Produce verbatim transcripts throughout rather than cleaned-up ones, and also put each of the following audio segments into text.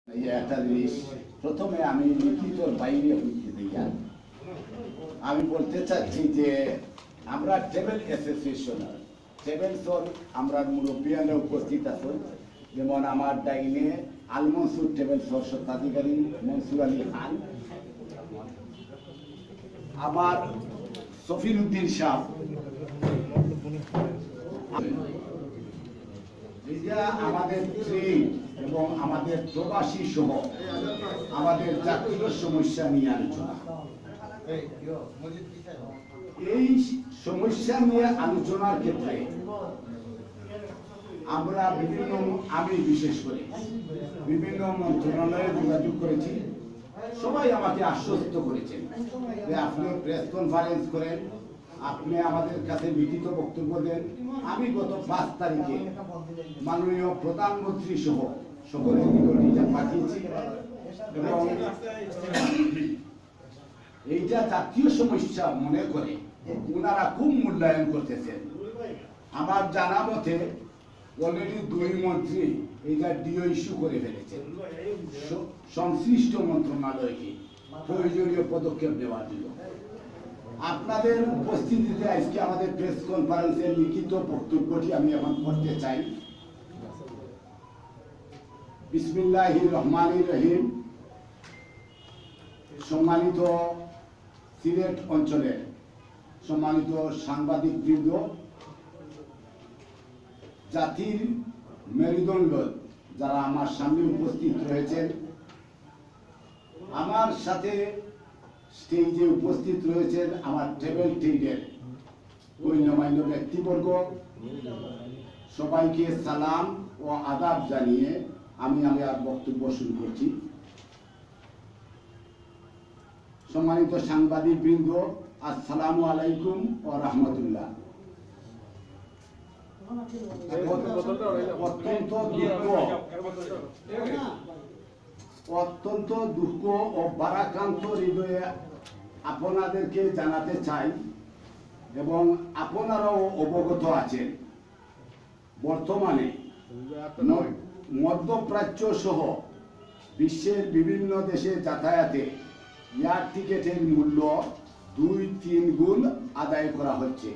একটা জিনিস প্রথমে আমি লিখিতর বাইরে হইতে দিয়া আমি বলতে চাচ্ছি যে আমরা ট্রেভেল অ্যাসোসিয়েশন ট্রেভেল সর আমরা মুরব্বিয়ানে উপস্থিত আছেন, যেমন আমার ডাইনে আল মনসুর ট্রেভেল সর স্বত্বাধিকারী মনসুর আলী খান, আমার সফির উদ্দিন সাহ, আমাদের ট্রেন এবং আমাদের প্রবাসী সহ আমাদের জাতীয় সমস্যা নিয়ে আলোচনা। এই সমস্যা নিয়ে আলোচনার ক্ষেত্রে আমরা বিভিন্ন আমি বিশেষ করে বিভিন্ন মন্ত্রণালয়ে যোগাযোগ করেছি। সবাই আমাকে আশ্বস্ত করেছেন যে আপনি প্রেস কনফারেন্স করেন, আপনি আমাদের কাছে লিখিত বক্তব্য দেন। আমি গত পাঁচ তারিখে মাননীয় প্রধানমন্ত্রী সহ সকলের নিকটে পাঠিয়েছি এবং এইটা জাতীয় সমস্যা মনে করে ওনারা খুব মূল্যায়ন করতেছেন। আমার জানা মতে অলরেডি দুই মন্ত্রী এইটা ডিও ইস্যু করে ফেলেছেন সংশ্লিষ্ট মন্ত্রণালয়কে প্রয়োজনীয় পদক্ষেপ নেওয়ার জন্য। আপনাদের উপস্থিতিতে আজকে আমাদের প্রেস কনফারেন্সের লিখিত বক্তব্যটি আমি এখন করতে চাই। বিসমিল্লাহির রহমানির রহিম। সম্মানিত সিলেট অঞ্চলের সম্মানিত সাংবাদিকবৃন্দ, জাতির মেরুদণ্ড যারা আমার সামনে উপস্থিত রয়েছেন, আমার সাথে স্টেজে উপস্থিত রয়েছেন আমার ট্রেভেল ট্রেডের গণ্যমান্য ব্যক্তিবর্গ, সবাইকে সালাম ও আদাব জানিয়ে আমি আমার বক্তব্য শুরু করছি। সম্মানিত সাংবাদিক বৃন্দ, আসসালামু আলাইকুম ও রাহমাতুল্লাহ। অত্যন্ত দুঃখ অত্যন্ত দুঃখ ও বারাক্রান্ত হৃদয়ে আপনাদেরকে জানাতে চাই এবং আপনারাও অবগত আছেন, বর্তমানে মধ্যপ্রাচ্য সহ বিশ্বের বিভিন্ন দেশে যাতায়াতে এয়ার টিকেটের মূল্য দুই তিন গুণ আদায় করা হচ্ছে।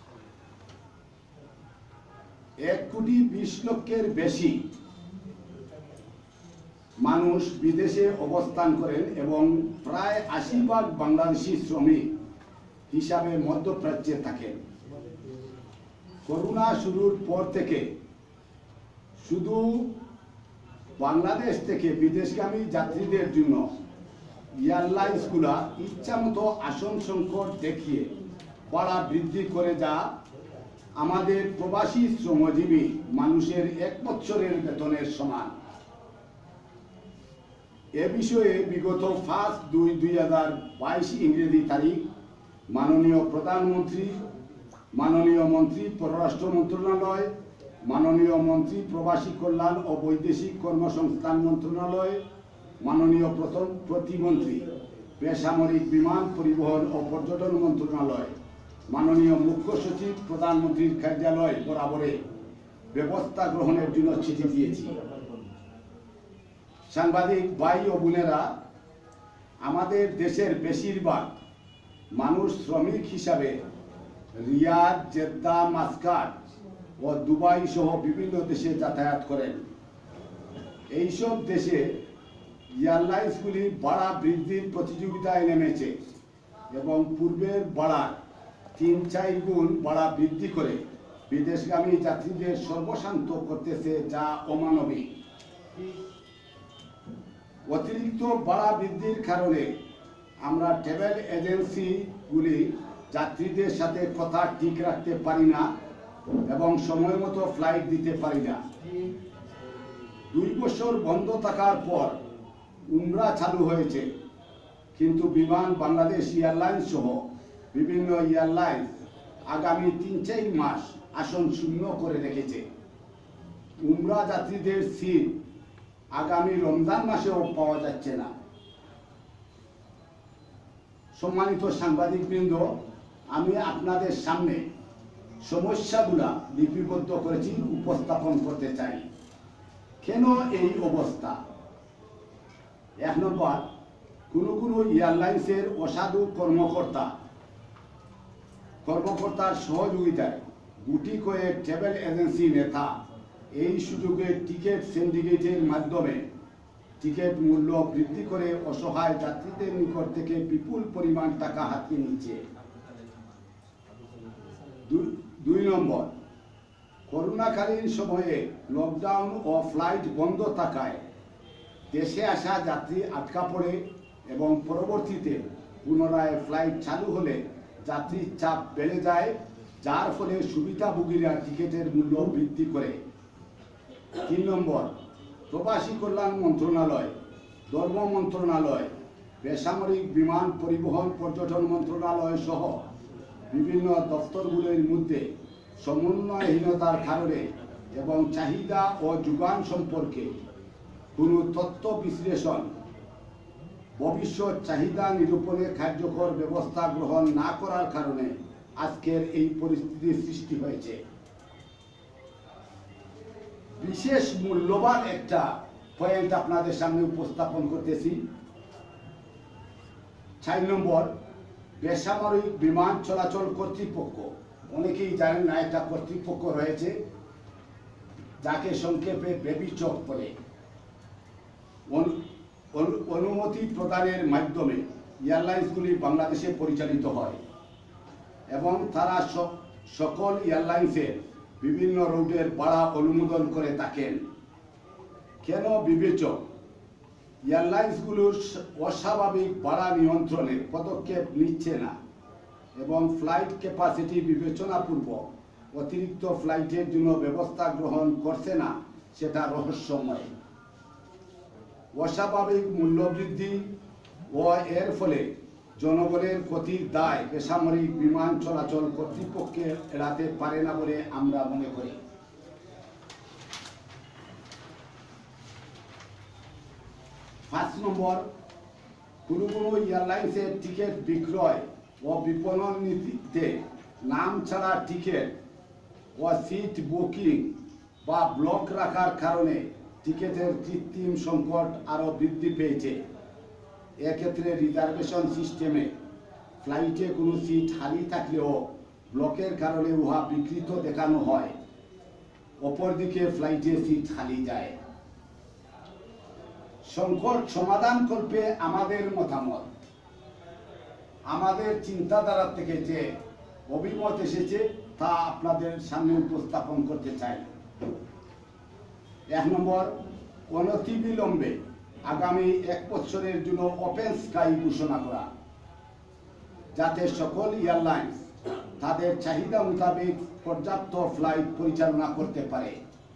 এক কোটি বিশ লক্ষের বেশি মানুষ বিদেশে অবস্থান করেন এবং প্রায় আশি ভাগ বাংলাদেশি শ্রমিক হিসাবে মধ্যপ্রাচ্যে থাকেন। করোনা শুরুর পর থেকে শুধু বাংলাদেশ থেকে বিদেশগামী যাত্রীদের জন্য এয়ারলাইন্সগুলা ইচ্ছামতো আসন সংকট দেখিয়ে ভাড়া বৃদ্ধি করে, যা আমাদের প্রবাসী শ্রমজীবী মানুষের এক বছরের বেতনের সমান। এ বিষয়ে বিগত পাঁচ দুই দুই হাজার বাইশ ইংরেজি তারিখ মাননীয় প্রধানমন্ত্রী, মাননীয় মন্ত্রী পররাষ্ট্র মন্ত্রণালয়, মাননীয় মন্ত্রী প্রবাসী কল্যাণ ও বৈদেশিক কর্মসংস্থান মন্ত্রণালয়, মাননীয় প্রথম প্রতিমন্ত্রী বেসামরিক বিমান পরিবহন ও পর্যটন মন্ত্রণালয়, মাননীয় মুখ্য সচিব প্রধানমন্ত্রীর কার্যালয় বরাবরে ব্যবস্থা গ্রহণের জন্য চিঠি দিয়েছি। সাংবাদিক ভাই ও বোনেরা, আমাদের দেশের বেশিরভাগ মানুষ শ্রমিক হিসাবে রিয়াদ, জেদ্দা, মাস্কাট ও দুবাই সহ বিভিন্ন দেশে যাতায়াত করেন। এইসব দেশে এয়ারলাইন্সগুলি ভাড়া বৃদ্ধির প্রতিযোগিতায় নেমেছে এবং পূর্বের ভাড়ার তিন চার গুণ ভাড়া বৃদ্ধি করে বিদেশগামী যাত্রীদের সর্বশান্ত করতেছে, যা অমানবিক। অতিরিক্ত ভাড়া বৃদ্ধির কারণে আমরা ট্রাভেল এজেন্সিগুলি যাত্রীদের সাথে কথা ঠিক রাখতে পারি না এবং সময় মতো ফ্লাইট দিতে পারি না। দুই বছর বন্ধ থাকার পর উমরা চালু হয়েছে, কিন্তু বিমান বাংলাদেশ এয়ারলাইন্স সহ বিভিন্ন এয়ারলাইন্স আগামী তিন চার মাস আসন শূন্য করে রেখেছে। উমরা যাত্রীদের সিট আগামী রমজান মাসেও পাওয়া যাচ্ছে না। সম্মানিত সাংবাদিকবৃন্দ, আমি আপনাদের সামনে সমস্যাগুলা লিপিবদ্ধ করেছি, উপস্থাপন করতে চাই। কেন এই অবস্থা? এক নম্বর, কোনো কোনো এয়ারলাইন্সের অসাধু কর্মকর্তা কর্মকর্তার সহযোগিতায় গুটি কয়েক ট্রাভেল এজেন্সি নেতা এই সুযোগে টিকিট সিন্ডিকেটের মাধ্যমে টিকিট মূল্য বৃদ্ধি করে অসহায় যাত্রীদের নিকট থেকে বিপুল পরিমাণ টাকা হাতিয়ে নিচ্ছে। দুই নম্বর, করোনাকালীন সময়ে লকডাউন ও ফ্লাইট বন্ধ থাকায় দেশে আসা যাত্রী আটকা পড়ে এবং পরবর্তীতে পুনরায় ফ্লাইট চালু হলে যাত্রীর চাপ বেড়ে যায়, যার ফলে সুবিধাভোগীরা টিকিটের মূল্য বৃদ্ধি করে। তিন নম্বর, প্রবাসী কল্যাণ মন্ত্রণালয়, ধর্ম মন্ত্রণালয়, বেসামরিক বিমান পরিবহন পর্যটন মন্ত্রণালয় সহ বিভিন্ন দপ্তরগুলির মধ্যে সমন্বয়হীনতার কারণে এবং চাহিদা ও যোগান সম্পর্কে কোনো তথ্য বিশ্লেষণ, ভবিষ্যৎ চাহিদা নিরূপণে কার্যকর ব্যবস্থা গ্রহণ না করার কারণে আজকের এই পরিস্থিতির সৃষ্টি হয়েছে। বিশেষ মূল্যবান একটা পয়েন্ট আপনাদের সামনে উপস্থাপন করতেছি। চার নম্বর, বেসামরিক বিমান চলাচল কর্তৃপক্ষ। অনেকেই জানেন না, একটা কর্তৃপক্ষ রয়েছে যাকে সংক্ষেপে বেবিচক বলে। অনুমতি প্রদানের মাধ্যমে এয়ারলাইন্সগুলি বাংলাদেশে পরিচালিত হয় এবং তারা সকল এয়ারলাইন্সের বিভিন্ন রুটের ভাড়া অনুমোদন করে থাকেন। কেন বিবেচক এয়ারলাইন্সগুলোর অস্বাভাবিক ভাড়া নিয়ন্ত্রণে পদক্ষেপ নিচ্ছে না এবং ফ্লাইট ক্যাপাসিটি বিবেচনাপূর্বক অতিরিক্ত ফ্লাইটের জন্য ব্যবস্থা গ্রহণ করছে না, সেটা রহস্যময়। অস্বাভাবিক মূল্যবৃদ্ধি ও এর ফলে জনগণের ক্ষতির দায় বেসামরিক বিমান চলাচল কর্তৃপক্ষে এড়াতে পারে না বলে আমরা মনে করি। পাঁচ নম্বর, কোনো কোনো এয়ারলাইন্সের টিকিট বিক্রয় ও বিপণন নীতিতে নাম ছাড়া টিকিট ও সিট বুকিং বা ব্লক রাখার কারণে টিকিটের কৃত্রিম সংকট আরও বৃদ্ধি পেয়েছে। এক্ষেত্রে রিজার্ভেশন সিস্টেমে ফ্লাইটে কোনো সিট খালি থাকলেও ব্লকের কারণে উহা বিকৃত দেখানো হয়, অপরদিকে ফ্লাইটে সিট খালি যায়। সংকট সমাধান করবে আমাদের মতামত, আমাদের চিন্তাধারা থেকে যে অভিমত এসেছে তা আপনাদের সামনে উপস্থাপন করতে চাই। এক নম্বর, অনতিবিলম্বে আগামী এক বছরের জন্য ওপেন স্কাই ঘোষণা করা, যাতে সকল এয়ারলাইন্স তাদের চাহিদা মোতাবেক পর্যাপ্ত ফ্লাইট পরিচালনা করতে পারে।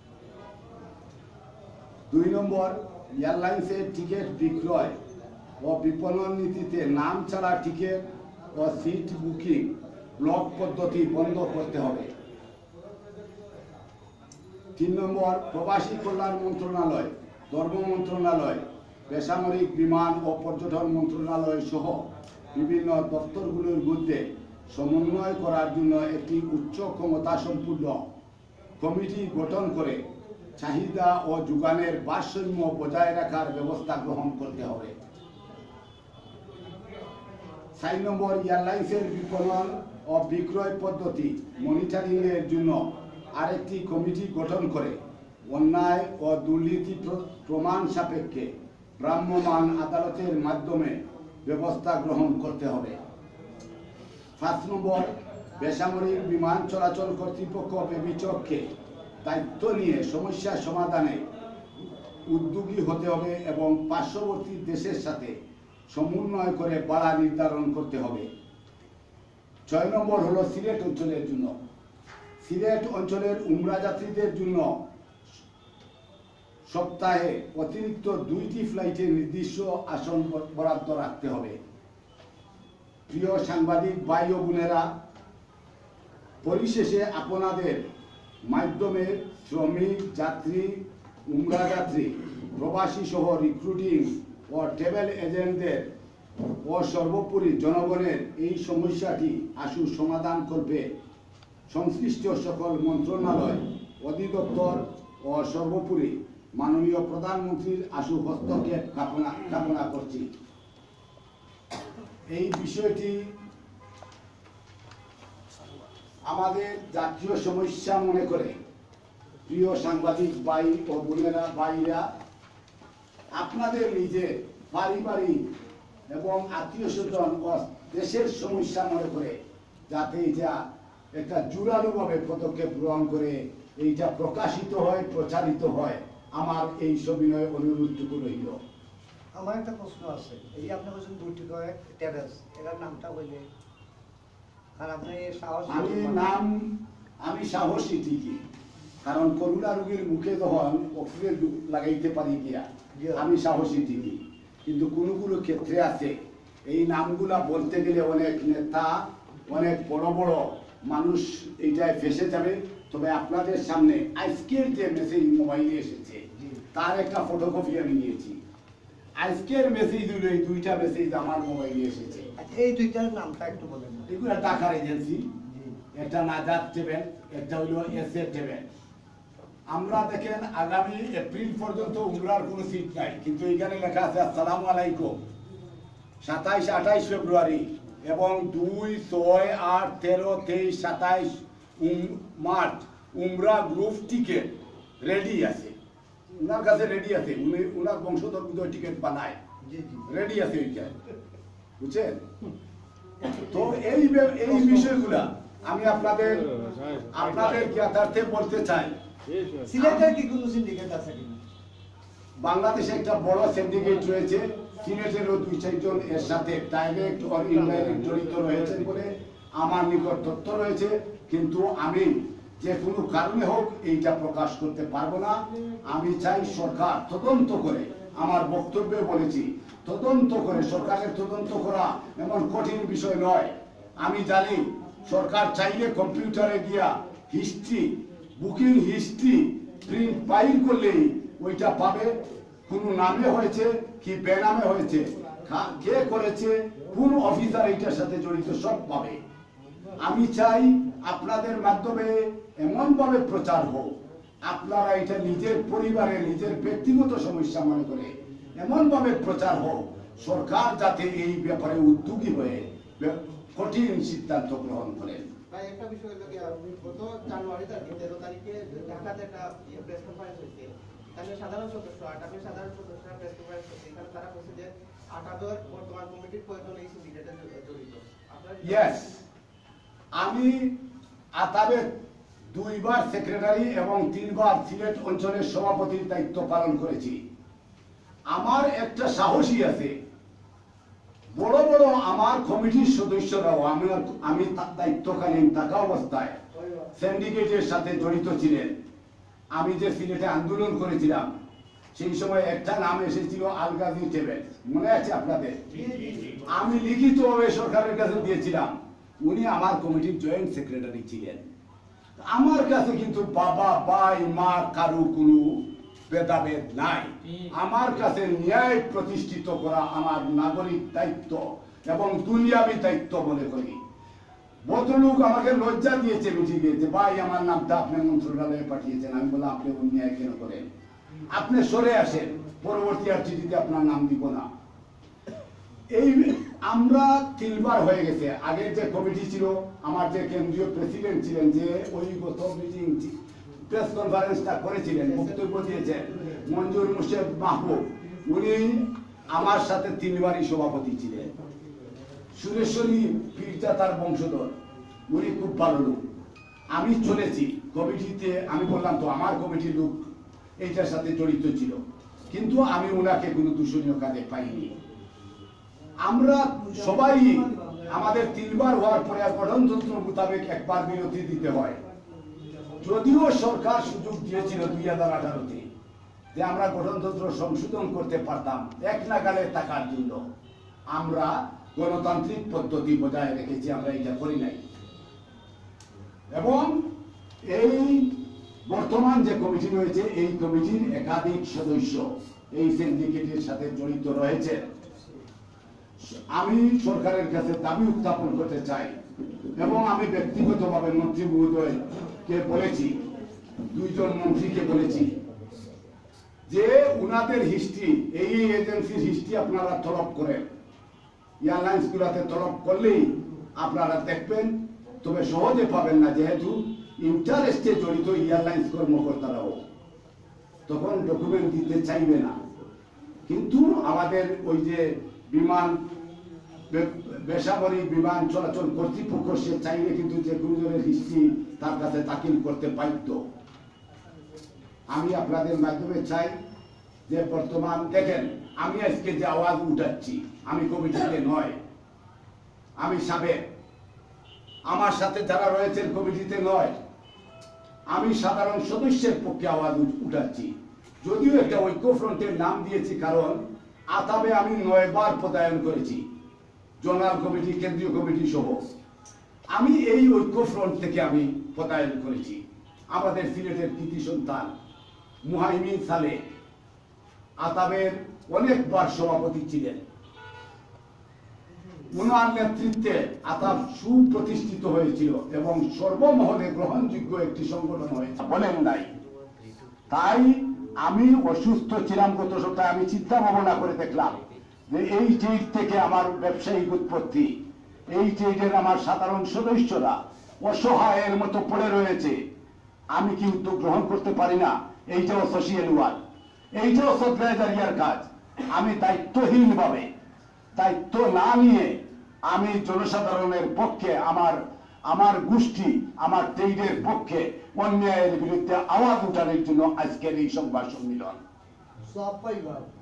দুই নম্বর, এয়ারলাইন্সের টিকিট বিক্রয় ও বিপণন নীতিতে নাম ছাড়া টিকিট ও সিট বুকিং ব্লক পদ্ধতি বন্ধ করতে হবে। তিন নম্বর, প্রবাসী কল্যাণ মন্ত্রণালয়, ধর্ম মন্ত্রণালয়, বেসামরিক বিমান ও পর্যটন মন্ত্রণালয় সহ বিভিন্ন দপ্তরগুলোর মধ্যে সমন্বয় করার জন্য একটি উচ্চ ক্ষমতা সম্পন্ন কমিটি গঠন করে চাহিদা ও যোগানের ভারসাম্য বজায় রাখার ব্যবস্থা গ্রহণ করতে হবে। চার নম্বর, এয়ারলাইন্সের বিপণন ও বিক্রয় পদ্ধতি মনিটরিং এর জন্য আরেকটি কমিটি গঠন করে অন্যায় ও দুর্নীতি প্রমাণ সাপেক্ষে ভ্রাম্যমাণ আদালতের মাধ্যমে ব্যবস্থা গ্রহণ করতে হবে। পাঁচ নম্বর, বেসামরিক বিমান চলাচল কর্তৃপক্ষ বেবিচককে দায়িত্ব নিয়ে সমস্যা সমাধানে উদ্যোগী হতে হবে এবং পার্শ্ববর্তী দেশের সাথে সমন্বয় করে ভাড়া নির্ধারণ করতে হবে। ছয় নম্বর হলো সিলেট অঞ্চলের জন্য। সিলেট অঞ্চলের উমরা যাত্রীদের জন্য সপ্তাহে অতিরিক্ত দুইটি ফ্লাইটে নির্দিষ্ট আসন বরাদ্দ রাখতে হবে। প্রিয় সাংবাদিক ভাই ও বোনেরা, পরিশেষে আপনাদের মাধ্যমে শ্রমিক, যাত্রী, উমরা যাত্রী, প্রবাসী সহ রিক্রুটিং ও ট্রাভেল এজেন্টদের ও সর্বোপরি জনগণের এই সমস্যাটি আশু সমাধান করবে সংশ্লিষ্ট সকল মন্ত্রণালয়, অধিদপ্তর ও সর্বোপরি মাননীয় প্রধানমন্ত্রীর আশু হস্তক্ষেপ কামনা কামনা করছি। এই বিষয়টি আমাদের জাতীয় সমস্যা মনে করে প্রিয় সাংবাদিক ভাই ও বোনেরা ভাইরা আপনাদের নিজের পারিবারিক এবং আত্মীয় স্বজন ও দেশের সমস্যা মনে করে যাতে এটা একটা জোরালোভাবে পদক্ষেপ গ্রহণ করে এইটা প্রকাশিত হয়, প্রচারিত হয়, আমার এই সবিনয় অনুরোধটুকু রইল। আমার একটা প্রশ্ন আছে, এই যে আপনি বলছেন দুটি করে ট্যাবেলস, এটার নামটা বললে আর আপনি সাহস আমি নাম আমি সাহসী ঠিকই, কারণ করোনা রোগীর মুখে যখন অক্সিজেন লাগাইতে পারি গিয়া আমি সাহসী ঠিকই, কিন্তু কোনো কোনো ক্ষেত্রে আছে এই নামগুলা বলতে গেলে অনেক নেতা অনেক বড় বড় মানুষ এইটায় ফেসে যাবে। তবে আপনাদের সামনে আজকের যে মেসেজ মোবাইলে এসেছে তার একটা ফটোকপি আমি নিয়েছি। আজকের মেসেজ হলো এই দুইটা মেসেজ আমার মোবাইলে এসেছে। এই দুইটার নামটা একটু বলেন। এগুলো টাকার এজেন্সি, একটা নাজাত টেবেল, একটা হলো এস এ টেবেল। আমরা দেখেন আগামী এপ্রিল পর্যন্ত উমরার কোনো সিট নাই, কিন্তু এখানে লেখা আছে আসসালামু আলাইকুম সাতাইশ আঠাইশ ফেব্রুয়ারি এবং দুই ছয় আট তেরো তেইশ সাতাইশ মার্চ উমরা গ্রুপ টিকিট রেডি আছে, উনার কাছে রেডি আছে, উনি উনার বংশধর বুধ টিকিট বানায়, রেডি আছে ওইখানে, বুঝছেন? তো এই এই বিষয়গুলা আমি আপনাদের আপনাদের জ্ঞাতার্থে বলতে চাই। সিলেটের কি কোনো সিন্ডিকেট আছে কিনা? বাংলাদেশে একটা বড় সিন্ডিকেট রয়েছে, সিলেটেরও দুই চারজন এর সাথে ডাইরেক্ট অর ইনডাইরেক্ট জড়িত রয়েছে বলে আমার নিকট তথ্য রয়েছে, কিন্তু আমি যে কোনো কারণে হোক এইটা প্রকাশ করতে পারবো না। আমি চাই সরকার তদন্ত করে, আমার বক্তব্যে বলেছি তদন্ত করে, সরকারের তদন্ত করা এমন কঠিন বিষয় নয়। আমি জানি সরকার চাইলে কম্পিউটারে গিয়া history, booking history print file করলেই ওইটা পাবে, কোন নামে হয়েছে কি বেনামে হয়েছে, কে করেছে, কোন অফিসার এইটার সাথে জড়িত সব পাবে। আমি চাই আপনাদের মাধ্যমে এমন ভাবে প্রচার হোক, আপনারা এটা নিজের পরিবারে নিজের ব্যক্তিগত সমস্যা মনে করে এমন ভাবে প্রচার হোক, সরকার যাতে এই ব্যাপারে উদ্যোগী হয়ে কঠিন সিদ্ধান্ত গ্রহণ করেন। একটা বিষয় হলো কি, গত জানুয়ারি তেরো তারিখে ঢাকাতে একটা প্রেস কনফারেন্স হয়েছে, এখানে সাধারণ সদস্য আটাবের সাধারণ সদস্যরা প্রেস কনফারেন্স হয়েছে, এখানে তারা বলছে যে আটাবের বর্তমান কমিটির কয়েকজন এই সিন্ডিকেটে জড়িত। ইয়েস, আমি আতাবের দুইবার সেক্রেটারি এবং তিনবার সিলেট অঞ্চলের সভাপতির দায়িত্ব পালন করেছি। আমার একটা সাহসী আছে, বড় বড় আমার কমিটির সদস্যরাও আমার আমি দায়িত্বকালীন থাকা অবস্থায় সিন্ডিকেটের সাথে জড়িত ছিলেন। আমি যে সিলেটে আন্দোলন করেছিলাম সেই সময় একটা নাম এসেছিল আলগাজি টেবেল, মনে আছে আপনাদের? আমি লিখিতভাবে সরকারের কাছে দিয়েছিলাম, উনি আমার কমিটির জয়েন্ট সেক্রেটারি ছিলেন। আমার কাছে কিন্তু বাবা ভাই মা কারু কোনো ভেদাভেদ নাই। আমার কাছে ন্যায় প্রতিষ্ঠিত করা আমার নাগরিক দায়িত্ব এবং দুনিয়াবী দায়িত্ব মনে করি। ভদ্রলোক আমাকে লজ্জা দিয়েছে মিটিংয়ে যে ভাই আমার নামটা আপনি মন্ত্রণালয়ে পাঠিয়েছেন। আমি বললাম আপনি অন্যায় কেন করেন, আপনি সরে আসেন, পরবর্তী আর চিঠিতে আপনার নাম দিব না। এই আমরা তিনবার হয়ে গেছে। আগের যে কমিটি ছিল, আমার যে কেন্দ্রীয় প্রেসিডেন্ট ছিলেন, যে ওই গত মিটিং প্রেস কনফারেন্সটা করেছিলেন, বক্তব্য দিয়েছেন মঞ্জুর মুর্শেদ মাহবুব, উনি আমার সাথে তিনবারই সভাপতি ছিলেন। সুরেশ্বরী পীরটা তার বংশধর, উনি খুব ভালো লোক। আমি চলেছি কমিটিতে, আমি বললাম তো আমার কমিটির লোক এইটার সাথে জড়িত ছিল, কিন্তু আমি ওনাকে কোনো দূষণীয় কাজে পাইনি। আমরা সবাই আমাদের তিনবার হওয়ার পরে গঠনতন্ত্র মোতাবেক একবার বিরতি দিতে হয়। যদিও সরকার সুযোগ দিয়েছিল দুই হাজার আঠারোতে যে আমরা গঠনতন্ত্র সংশোধন করতে পারতাম এক নাগালে থাকার জন্য, আমরা গণতান্ত্রিক পদ্ধতি বজায় রেখেছি, আমরা এটা করি নাই। এবং এই বর্তমান যে কমিটি রয়েছে, এই কমিটির একাধিক সদস্য এই সিন্ডিকেটের সাথে জড়িত রয়েছে। আমি সরকারের কাছে দাবি উত্থাপন করতে চাই এবং আমি ব্যক্তিগতভাবে মন্ত্রী মহোদয়কে বলেছি, দুইজন মন্ত্রীকে বলেছি যে উনাদের হিস্ট্রি, এই এজেন্সির হিস্ট্রি আপনারা তলব করেন, এয়ারলাইন্স গুলাতে তলব করলেই আপনারা দেখবেন, তবে সহজে পাবেন না, যেহেতু ইন্টারেস্টে জড়িত এয়ারলাইন্স কর্মকর্তারাও, তখন ডকুমেন্ট দিতে চাইবে না। কিন্তু আমাদের ওই যে বিমান বেসামরিক বিমান চলাচল কর্তৃপক্ষ সে চাইলে কিন্তু যে কোনো জনের হিস্ট্রি তার কাছে দাখিল করতে বাধ্য। আমি আপনাদের মাধ্যমে চাই যে বর্তমান দেখেন, আমি আজকে যে আওয়াজ উঠাচ্ছি, আমি কমিটিতে নয়, আমি সাবেক, আমার সাথে যারা রয়েছেন কমিটিতে নয়, আমি সাধারণ সদস্যের পক্ষে আওয়াজ উঠাচ্ছি। যদিও একটা ঐক্যফ্রন্টের নাম দিয়েছি, কারণ আতাবে আমি নয় বার পদায়ন করেছি, জোনাল কমিটি, কেন্দ্রীয় কমিটি সহ। আমি এই ঐক্যফ্রন্ট থেকে আমি পদায়ন করেছি। আমাদের সিলেটের কৃতি সন্তান মুহাইমিন সালে আতাবের অনেকবার সভাপতি ছিলেন। উনার নেতৃত্বে আতাব সুপ্রতিষ্ঠিত হয়েছিল এবং সর্বমহলে গ্রহণযোগ্য একটি সংগঠন হয়েছে, বলেন নাই। তাই আমি অসুস্থ ছিলাম গত সপ্তাহে, আমি চিন্তা ভাবনা করে দেখলাম যে এই ট্রেড থেকে আমার ব্যবসায়িক উৎপত্তি, এই ট্রেডের আমার সাধারণ সদস্যরা অসহায়ের মতো পড়ে রয়েছে, আমি কি উদ্যোগ গ্রহণ করতে পারি না? এইটাও সোশিয়াল ওয়ার্ক, এইটাও সদরাইজারিয়ার কাজ। আমি দায়িত্বহীন ভাবে, দায়িত্ব না নিয়ে আমি জনসাধারণের পক্ষে, আমার আমার গোষ্ঠী, আমার ট্রেডের পক্ষে অন্যায়ের বিরুদ্ধে আওয়াজ উঠানোর জন্য আজকের এই সংবাদ সম্মেলন।